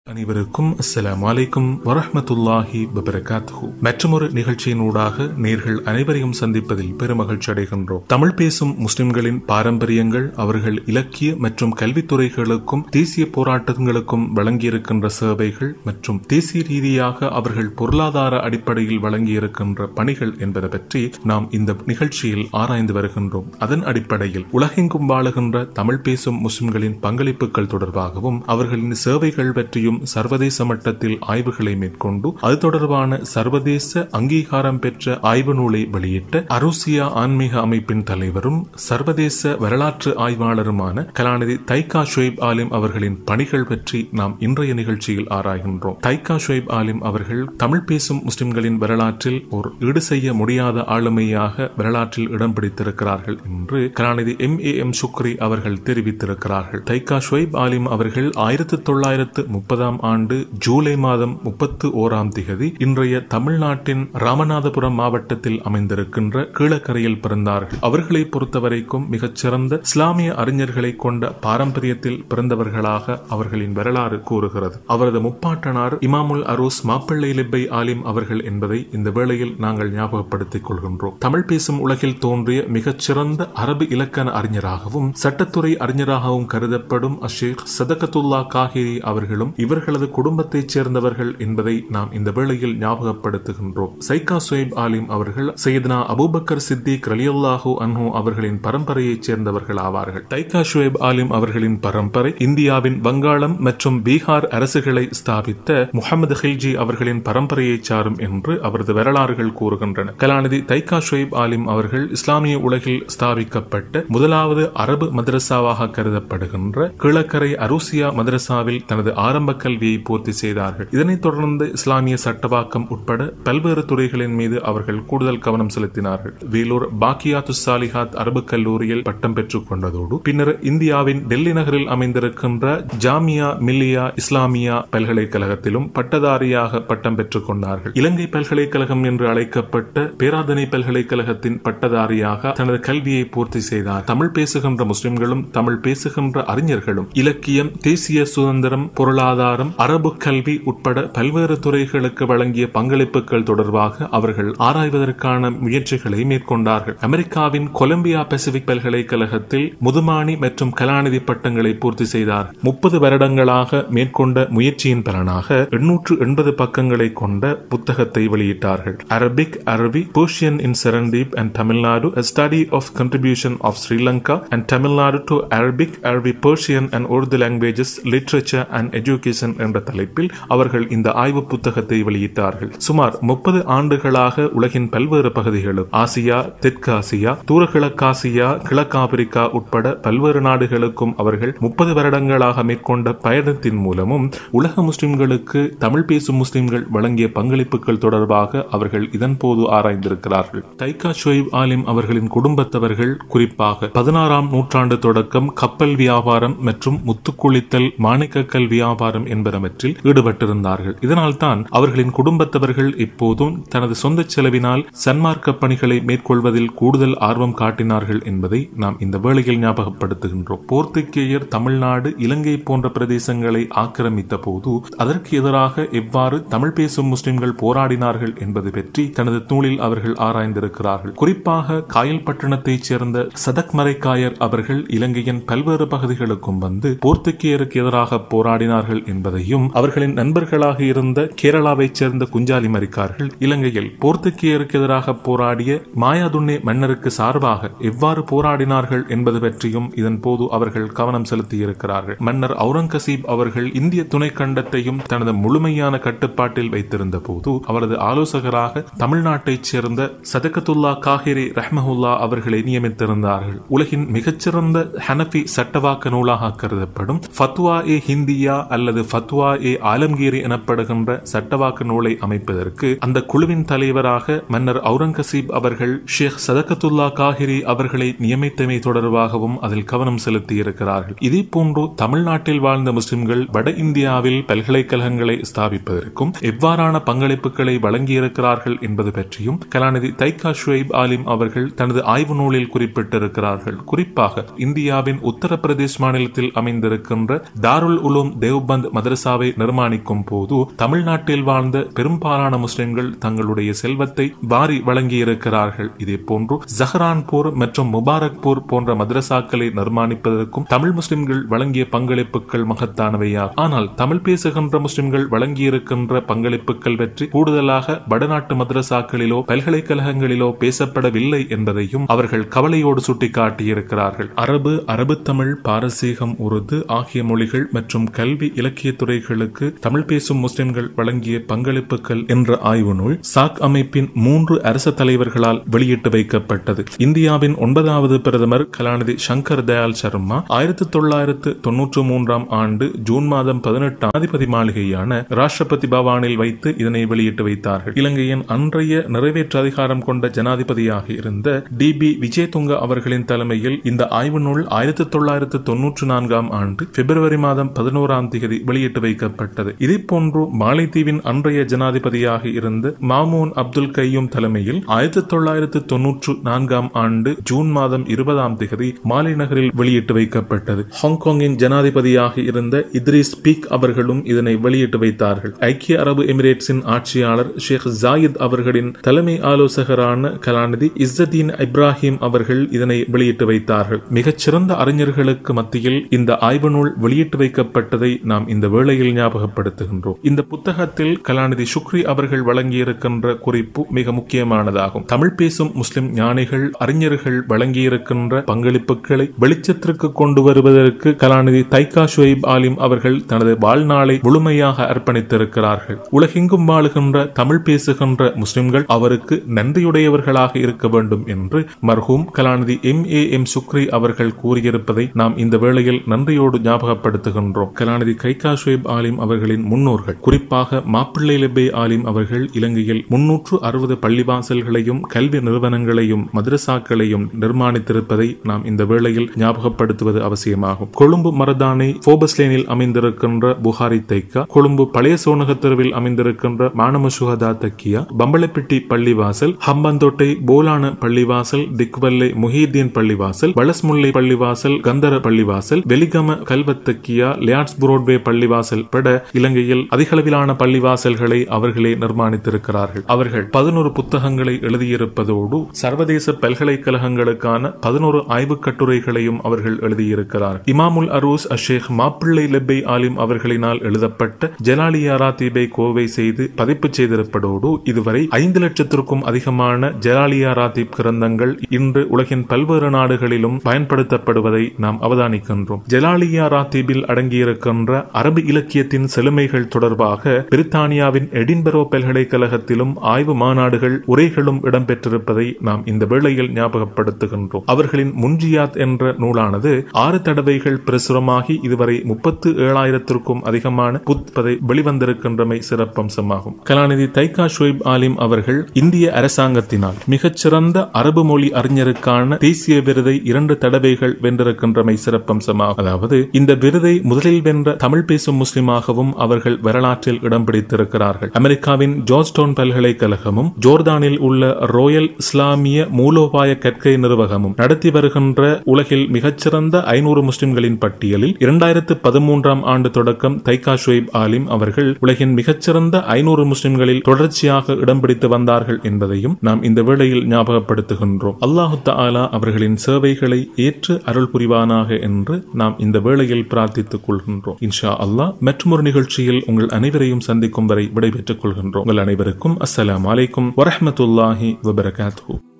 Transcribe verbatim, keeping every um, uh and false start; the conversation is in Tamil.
அனைவருக்கும் அஸ்ஸலாமு அலைக்கும் வரஹ்மத்துல்லாஹி வபரகாத்துஹு. மற்றொரு நிகழ்ச்சியினூடாக நேர்கள் அனைவரையும் சந்திப்பதில் பெருமகிழ்ச்சி அடைகின்றோம். தமிழ் பேசும் முஸ்லிம்களின் பாரம்பரியங்கள், அவர்கள் இலக்கிய மற்றும் கல்வித்துறைகளுக்கும் தேசிய போராட்டங்களுக்கும் வழங்கியிருக்கின்ற சேவைகள் மற்றும் தேசிய ரீதியாக அவர்கள் பொருளாதார அடிப்படையில் வழங்கியிருக்கின்ற பணிகள் என்பதை பற்றி நாம் இந்த நிகழ்ச்சியில் ஆராய்ந்து வருகின்றோம். அதன் அடிப்படையில் உலகெங்கும் வாழுகின்ற தமிழ் பேசும் முஸ்லிம்களின் பங்களிப்புகள் தொடர்பாகவும் அவர்களின் சேவைகள் பற்றியும் சர்வதேச மட்டத்தில் ஆய்வுகளை மேற்கொண்டு அது தொடர்பான சர்வதேச அங்கீகாரம் பெற்ற ஆய்வு நூலை வெளியிட்ட அருசியா ஆன்மீக அமைப்பின் தலைவரும் சர்வதேச வரலாற்று ஆய்வாளருமான கலாநிதி தைக்கா ஷுவைப் ஆலிம் அவர்களின் பணிகள் பற்றி நாம் இன்றைய நிகழ்ச்சியில் ஆராய்கின்றோம். தைக்கா ஷுவைப் ஆலிம் அவர்கள் தமிழ் பேசும் முஸ்லிம்களின் வரலாற்றில் ஒரு ஈடு செய்ய முடியாத ஆளுமையாக வரலாற்றில் இடம் பிடித்திருக்கிறார்கள் என்று கலாநிதி எம் ஏ எம் சுக்ரி அவர்கள் தெரிவித்திருக்கிறார்கள். தைக்கா ஷுவைப் ஆலிம் அவர்கள் ஆயிரத்தி தொள்ளாயிரத்து முப்பதாம் ஆண்டு ஜூலை மாதம் முப்பத்தி ஓராம் திகதி இன்றைய தமிழ்நாட்டின் ராமநாதபுரம் மாவட்டத்தில் அமைந்திருக்கின்ற கீழக்கரையில் பிறந்தார்கள். அவர்களை பொறுத்தவரைக்கும் மிகச்சிறந்த இஸ்லாமிய அறிஞர்களை கொண்ட பாரம்பரியத்தில் பிறந்தவர்களாக அவர்களின் வரலாறு கூறுகிறது. அவரது முப்பாட்டனார் இமாமுல் அரூஸ் மாப்பிள்ளை லிப்பை ஆலிம் அவர்கள் என்பதை இந்த வேளையில் நாங்கள் ஞாபகப்படுத்திக் கொள்கின்றோம். தமிழ் பேசும் உலகில் தோன்றிய மிகச்சிறந்த அரபு இலக்கண அறிஞராகவும் சட்டத்துறை அறிஞராகவும் கருதப்படும் அஷேக் சதகத்துல்லா காஹிரி அவர்களும் இவர்களது குடும்பத்தைச் சேர்ந்தவர்கள் என்பதை நாம் இந்த வேளையில் ஞாபகப்படுத்துகின்றோம். தைக்கா ஷுவைப் ஆலிம் அவர்கள் சையத்னா அபூபக்கர் சித்திக் ரலியல்லாஹு அன்ஹு அவர்களின் பரம்பரையைச் சேர்ந்தவர்கள் ஆவார்கள். தைக்கா ஷுவைப் ஆலிம் அவர்களின் பரம்பரை இந்தியாவின் வங்காளம் மற்றும் பீகார் அரசுகளை ஸ்தாபித்த முஹம்மது ஹில்ஜி அவர்களின் பரம்பரையைச் சாரும் என்று அவரது வரலாறுகள் கூறுகின்றன. கலாநிதி தைக்கா ஷுவைப் ஆலிம் அவர்கள் இஸ்லாமிய உலகில் ஸ்தாபிக்கப்பட்ட முதலாவது அரபு மதரசாவாக கருதப்படுகின்ற கீழக்கரை அருசியா மதரசாவில் தனது ஆரம்ப கல்வியை பூர்த்தி செய்தார்கள். இதனைத் தொடர்ந்து இஸ்லாமிய சட்டவாக்கம் உட்பட பல்வேறு துறைகளின் மீது அவர்கள் கூடுதல் கவனம் செலுத்தினார்கள். வேலூர் பாக்கியாத்து சாலிஹாத் அரபு கல்லூரியில் பட்டம் பெற்றுக் கொண்டதோடு பின்னர் இந்தியாவின் டெல்லி நகரில் அமைந்திருக்கின்ற ஜாமியா மில்லியா இஸ்லாமியா பல்கலைக்கழகத்திலும் பட்டதாரியாக பட்டம் பெற்றுக் கொண்டார்கள். இலங்கை பல்கலைக்கழகம் என்று அழைக்கப்பட்ட பேராதனை பல்கலைக்கழகத்தின் பட்டதாரியாக தனது கல்வியை பூர்த்தி செய்தார். தமிழ் பேசுகின்ற முஸ்லிம்களும் தமிழ் பேசுகின்ற அறிஞர்களும் இலக்கியம், தேசிய சுதந்திரம், பொருளாதாரம், அரபு கல்வி உட்பட பல்வேறு துறைகளுக்கு வழங்கிய பங்களிப்புகள் தொடர்பாக அவர்கள் ஆராய்வதற்கான முயற்சிகளை மேற்கொண்டார்கள். அமெரிக்காவின் கொலம்பியா பசிபிக் பல்கலைக்கழகத்தில் முதுமானி மற்றும் கலாநிதி பட்டங்களை பூர்த்தி செய்தார். முப்பது வருடங்களாக மேற்கொண்ட முயற்சியின் பலனாக எண்ணூற்று எண்பது பக்கங்களை கொண்ட புத்தகத்தை வெளியிட்டார்கள். அரபிக், அரபி, Persian in Serendip and Tamil Nadu, a study of contribution of Sri Lanka and Tamil Nadu to Arabic, Arabic, Persian and Urdu languages, literature and education என்ற தலைப்பில் அவர்கள் இந்த ஆய்வு புத்தகத்தை வெளியிட்டார்கள். சுமார் முப்பது ஆண்டுகளாக உலகின் பல்வேறு பகுதிகளும் ஆசியா, தெற்காசியா, தூரகிழக்காசியா, கிழக்காப்பிரிக்கா உட்பட பல்வேறு நாடுகளுக்கும் அவர்கள் முப்பது வருடங்களாக மேற்கொண்ட பயணத்தின் மூலமும் உலக முஸ்லிம்களுக்கு தமிழ் பேசும் முஸ்லிம்கள் வழங்கிய பங்களிப்புகள் தொடர்பாக அவர்கள் இதன் போது ஆராய்ந்திருக்கிறார்கள். தைக்கா ஷுவைப் ஆலிம் அவர்களின் குடும்பத்தவர்கள் குறிப்பாக பதினாறாம் நூற்றாண்டு தொடக்கம் கப்பல் வியாபாரம் மற்றும் முத்துக்குளித்தல், மாணிக்கக்கல் வியாபாரம் என்பனவற்றில் ஈடுபட்டிருந்தார்கள். இதனால் தான் அவர்களின் குடும்பத்தவர்கள் எப்போதும் தனது சொந்த செலவினால் சன்மார்க்க பணிகளை மேற்கொள்வதில் கூடுதல் ஆர்வம் காட்டினார்கள் என்பதை நாம் இந்த வேளையில் ஞாபகப்படுத்துகின்றோம். போர்த்துகேயர் தமிழ்நாடு, இலங்கை போன்ற பிரதேசங்களை ஆக்கிரமித்த போது அதற்கு எதிராக எவ்வாறு தமிழ் பேசும் முஸ்லிம்கள் போராடினார்கள் என்பது பற்றி தனது நூலில் அவர்கள் ஆராய்ந்திருக்கிறார்கள். குறிப்பாக காயல்பட்டணத்தைச் சேர்ந்த சதக் மரைக்காயர் அவர்கள் இலங்கையின் பல்வேறு பகுதிகளுக்கும் வந்து போர்த்துகேயருக்கு எதிராக போராடினார்கள் என்பதையும், அவர்களின் நண்பர்களாக இருந்த கேரளாவைச் சேர்ந்த குஞ்சாலி மரிக்கார்கள் இலங்கையில் போர்த்துகேயருக்கு எதிராக போராடிய மாயாதுண்ணே மன்னருக்கு சார்பாக எவ்வாறு போராடினார்கள் என்பது பற்றியும் இதன் போது அவர்கள் கவனம் செலுத்தியிருக்கிறார்கள். மன்னர் அவுரங்கசீப் அவர்கள் இந்திய துணைக்கண்டத்தையும் தனது முழுமையான கட்டுப்பாட்டில் வைத்திருந்த போது அவரது ஆலோசகராக தமிழ்நாட்டைச் சேர்ந்த சதகத்துல்லா காஹிரி ரஹ்மஹுல்லா அவர்களை நியமித்திருந்தார்கள். உலகின் மிகச்சிறந்த ஹனபி சட்டவாக்க நூலாக கருதப்படும் ஃபத்வா ஏ ஹிந்தியா அல்லது ஃபத்வா ஏ ஆலம்கீரி எனப்படுகின்ற சட்டவாக்க நூலை அமைப்பதற்கு அந்த குழுவின் தலைவராக மன்னர் அவுரங்கசீப் அவர்கள் ஷேக் சதகத்துல்லா காஹிரி அவர்களை நியமித்தமை தொடர்பாகவும் அதில் கவனம் செலுத்தியிருக்கிறார்கள். இதே போன்று தமிழ்நாட்டில் வாழ்ந்த முஸ்லிம்கள் வட இந்தியாவில் பல்கலைக்கழகங்களை ஸ்தாபிப்பதற்கும் எவ்வாறான பங்களிப்புகளை வழங்கியிருக்கிறார்கள் என்பது பற்றியும் கலாநிதி தைக்கா ஷுவைப் ஆலிம் அவர்கள் தனது ஆய்வு நூலில் குறிப்பிட்டிருக்கிறார்கள். குறிப்பாக இந்தியாவின் உத்தரப்பிரதேஷ் மாநிலத்தில் அமைந்திருக்கின்ற தாருல் உலூம் தேவ்பந்த் மதரசாவை நிர்மாணிக்கும் போது தமிழ்நாட்டில் வாழ்ந்த பெரும்பாலான முஸ்லிம்கள் தங்களுடைய செல்வத்தை வாரி வழங்கியிருக்கிறார்கள். இதே போன்று ஜஹரான்பூர் மற்றும் முபாரக்பூர் போன்ற மதரசாக்களை நிர்மாணிப்பதற்கும் தமிழ் முஸ்லிம்கள் வழங்கிய பங்களிப்புகள் மகத்தானவையாகும். ஆனால் தமிழ் பேசுகின்ற முஸ்லிம்கள் வழங்கியிருக்கின்ற பங்களிப்புகள் பற்றி கூடுதலாக வடநாட்டு மதரசாக்களிலோ பல்கலைக்கழகங்களிலோ பேசப்படவில்லை என்பதையும் அவர்கள் கவலையோடு சுட்டிக்காட்டியிருக்கிறார்கள். அரபு, அரபு தமிழ், பாரசீகம், உருது ஆகிய மொழிகள் மற்றும் கல்வி இலக்கிய துறைகளுக்கு தமிழ் பேசும் முஸ்லிம்கள் வழங்கிய பங்களிப்புகள் என்ற ஆய்வு நூல் சாக் அமைப்பின் மூன்று அரச தலைவர்களால் வெளியிட்டு வைக்கப்பட்டது. இந்தியாவின் ஒன்பதாவது பிரதமர் கலாநிதி சங்கர் தயாள் சர்மா ஆயிரத்தி தொள்ளாயிரத்து தொன்னூற்றி மூன்றாம் ஆண்டு ஜூன் மாதம் பதினெட்டாம் அதிபதி மாளிகையான ராஷ்டிரபதி பவானில் வைத்து இதனை வெளியிட்டு வைத்தார்கள். இலங்கையின் அன்றைய நிறைவேற்று அதிகாரம் கொண்ட ஜனாதிபதியாக இருந்த டி பி விஜயதுங்க அவர்களின் தலைமையில் இந்த ஆய்வு நூல் ஆயிரத்தி தொள்ளாயிரத்து தொன்னூற்றி நான்காம் ஆண்டு பிப்ரவரி மாதம் பதினோராம் தேதி வெளியிட்டு வைக்கப்பட்டது. இதே போன்று மாலைத்தீவின் அன்றைய ஜனாதிபதியாக இருந்த மாமூன் அப்துல் கையூம் தலைமையில் ஆயிரத்தி தொள்ளாயிரத்து தொன்னூற்று நான்காம் ஆண்டு ஜூன் மாதம் இருபதாம் தேதி மாலை நகரில் வெளியிட்டு வைக்கப்பட்டது. ஹாங்காங்கின் ஜனாதிபதியாக இருந்த இத்ரிஸ் பீக் அவர்களும் இதனை வெளியிட்டு வைத்தார்கள். ஐக்கிய அரபு எமிரேட்ஸின் ஆட்சியாளர் ஷேக் ஜாயித் அவர்களின் தலைமை ஆலோசகரான கலாநிதி இஸ்ஸதீன் இப்ராஹிம் அவர்கள் இதனை வெளியிட்டு வைத்தார்கள். மிகச்சிறந்த அறிஞர்களுக்கு மத்தியில் இந்த ஆய்வு நூல் வெளியிட்டு வைக்கப்பட்டதை நாம் இந்த வேளையில் ஞாபகப்படுத்துகின்றோம். இந்த புத்தகத்தில் கலாநிதி சுக்ரி அவர்கள் வழங்கியிருக்கின்ற குறிப்பு மிக முக்கியமானதாகும். தமிழ் பேசும் முஸ்லிம் ஞானிகள், அறிஞர்கள் வழங்கியிருக்கின்ற பங்களிப்புகளை வெளிச்சத்திற்கு கொண்டு வருவதற்கு கலாநிதி தைக்கா ஷுவைப் ஆலிம் அவர்கள் தனது வாழ்நாளை முழுமையாக அர்ப்பணித்திருக்கிறார்கள். உலகெங்கும் வாழுகின்ற தமிழ் பேசுகின்ற முஸ்லிம்கள் அவருக்கு நன்றியுடையவர்களாக இருக்க வேண்டும் என்று மர்ஹூம் கலாநிதி எம் ஏ எம் சுக்ரி அவர்கள் கூறியிருப்பதை நாம் இந்த வேளையில் நன்றியோடு ஞாபகப்படுத்துகின்றோம். கலாநிதி தைக்கா ஷுவைப் ஆலிம் அவர்களின் முன்னோர்கள், குறிப்பாக மாப்பிள்ளை லெபே ஆலிம் அவர்கள் இலங்கையில் முன்னூற்று அறுபது பள்ளிவாசல்களையும் கல்வி நிறுவனங்களையும் மதரசாக்களையும் நிர்மாணித்திருப்பதை நாம் இந்த வேளையில் ஞாபகப்படுத்துவது அவசியமாகும். கொழும்பு மரதானை போபஸ்லேனில் அமைந்திருக்கின்ற புகாரி தைக்கா, கொழும்பு பழைய சோனக தெருவில் அமைந்திருக்கின்ற மானம சுகதா தக்கியா, பம்பளப்பிட்டி பள்ளிவாசல், ஹம்பந்தோட்டை போலான பள்ளிவாசல், திக்வல்லை முஹீதீன் பள்ளிவாசல், வளஸ்முல்லை பள்ளிவாசல், கந்தர பள்ளிவாசல், வெலிகம கல்வத்தக்கியா, லியாட்ஸ் புரோட்வே பள்ளிவாசல் பட இலங்கையில் அதிகளவிலான பள்ளிவாசல்களை அவர்களே நிர்மாணித்திருக்கிறார்கள். அவர்கள் பதினோரு புத்தகங்களை எழுதியிருப்பதோடு சர்வதேச பல்கலைக்கழகங்களுக்கான பதினோரு ஆய்வு கட்டுரைகளையும் அவர்கள் எழுதியிருக்கிறார். இமாமுல் அரூஸ் அஷேக் மாப்பிள்ளை லெப்பை ஆலிம் அவர்களினால் எழுதப்பட்ட ஜலாலியா ராத்தீபை கோவை செய்து பதிப்பு செய்திருப்பதோடு இதுவரை ஐந்து லட்சத்திற்கும் அதிகமான ஜலாலியா ராத்தீப் கிரந்தங்கள் இன்று உலகின் பல்வேறு நாடுகளிலும் பயன்படுத்தப்படுவதை நாம் அவதானிக்கின்றோம். ஜலாலியா ராத்தீபில் அடங்கியிருக்கின்ற அரபு இலக்கியத்தின் செழுமைகள் தொடர்பாக பிரித்தானியாவின் எடின்பரோ பல்கலைக்கழகத்திலும் ஆய்வு மாநாடுகள், உரைகளும் இடம்பெற்றிருப்பதை நாம் இந்த வேளையில் ஞாபகப்படுத்துகின்றோம். அவர்களின் முன்ஜியாத் என்ற நூலானது ஆறு தடவைகள் பிரசுரமாகி இதுவரை முப்பத்து ஏழாயிரத்திற்கும் அதிகமான புத்தகத்தை வெளிவந்திருக்கின்றமை சிறப்பம்சமாகும். கலாநிதி தைக்கா ஷுவைப் ஆலிம் அவர்கள் இந்திய அரசாங்கத்தினால் மிகச்சிறந்த அரபு மொழி அறிஞருக்கான தேசிய விருதை இரண்டு தடவைகள் வென்றிருக்கின்றமை சிறப்பம்சமாகும். அதாவது இந்த விருதை முதலில் வென்ற தமிழ் பேசும் முஸ்லிமாகவும் அவர்கள் வரலாற்றில் இடம் பிடித்திருக்கிறார்கள். அமெரிக்காவின் ஜார்ஜ்டவுன் பல்கலைக்கழகமும் ஜோர்தானில் உள்ள ரோயல் இஸ்லாமிய மூலோபாய கற்கை நிறுவகமும் நடத்தி வருகின்ற உலகில் மிகச்சிறந்த ஐநூறு முஸ்லிம்களின் பட்டியலில் இரண்டாயிரத்து பதிமூன்றாம் ஆண்டு தொடக்கம் தைக்கா ஷுவைப் ஆலிம் அவர்கள் உலகின் மிகச்சிறந்த ஐநூறு முஸ்லிம்களில் தொடர்ச்சியாக இடம் பிடித்து வந்தார்கள் என்பதையும் நாம் இந்த வேளையில் ஞாபகப்படுத்துகின்றோம். அல்லாஹு தஆலா அவர்களின் சேவைகளை ஏற்று அருள் புரிவானாக என்று நாம் இந்த வேளையில் பிரார்த்தித்துக் கொள்கின்றோம். இன்ஷா அல்லாஹ் மற்றொரு நிகழ்ச்சியில் உங்கள் அனைவரையும் சந்திக்கும் வரை விடைபெற்றுக் கொள்கின்றோம். உங்கள் அனைவருக்கும் அஸ்ஸலாமு அலைக்கும் வரஹ்மத்துல்லாஹி வபரகாத்துஹு.